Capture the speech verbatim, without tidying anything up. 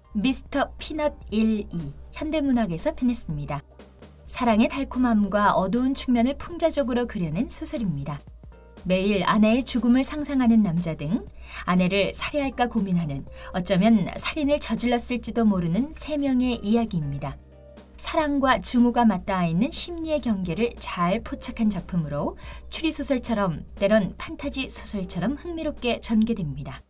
미스터 피넛 일, 이 현대문학에서 펴냈습니다. 사랑의 달콤함과 어두운 측면을 풍자적으로 그려낸 소설입니다. 매일 아내의 죽음을 상상하는 남자 등 아내를 살해할까 고민하는, 어쩌면 살인을 저질렀을지도 모르는 세 명의 이야기입니다. 사랑과 증오가 맞닿아 있는 심리의 경계를 잘 포착한 작품으로 추리소설처럼, 때론 판타지 소설처럼 흥미롭게 전개됩니다.